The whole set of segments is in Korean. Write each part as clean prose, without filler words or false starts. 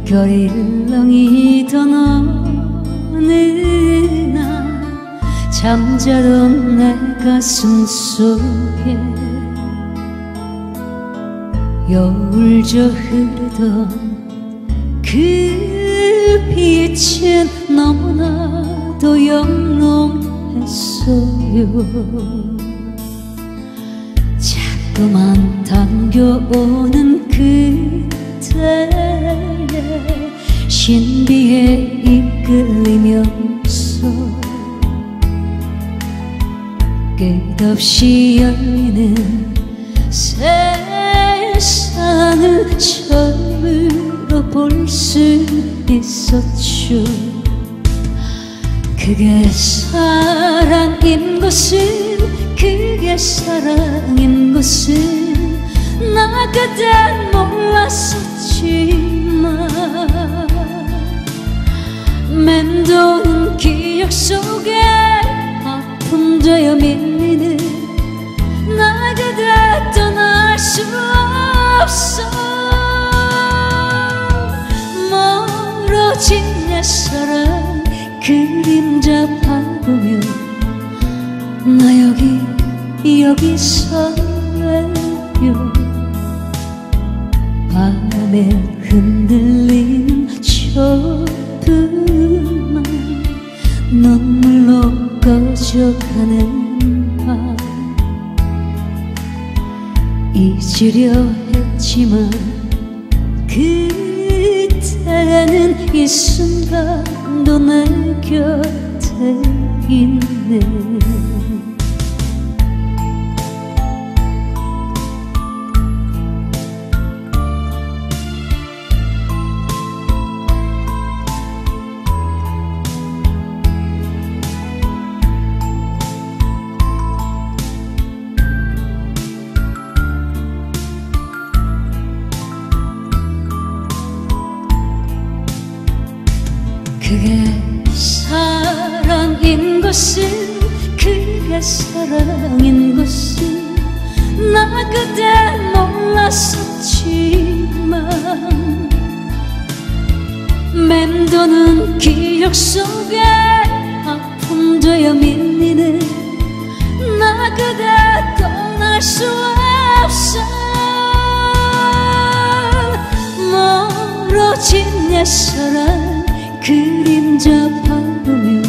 별이 일렁이던 어느 날 잠자던 내 가슴 속에 여울져 흐르던 그 빛은 너무나도 영롱했어요. 자꾸만 당겨오는 그대의 신비에 이끌리면서 끝없이 열리는 세상을 처음으로 볼 수 있었죠. 그게 사랑인 것은, 그게 사랑인 것은 나 그땐 몰랐었지만 맴도는 기억 속에 아픔되어 밀리는 나 그대 떠날 수 없어. 멀어진 내 사랑 그림자 밟으며 나 여기 서요. 바람에 흔들리는 촛불만 눈물로 꺼져가는 밤 잊으려 했지만 그때는 이 순간도 내 곁에 있네. 그게 사랑인 것은, 그게 사랑인 것은 나 그때 몰랐었지만 맴도는 기억 속에 아픔되어 밀리는 나 그대 떠날 수 없어. 멀어진 내 사랑 그림자 밟으며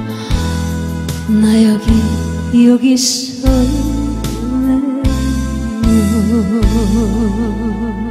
나 여기 서요.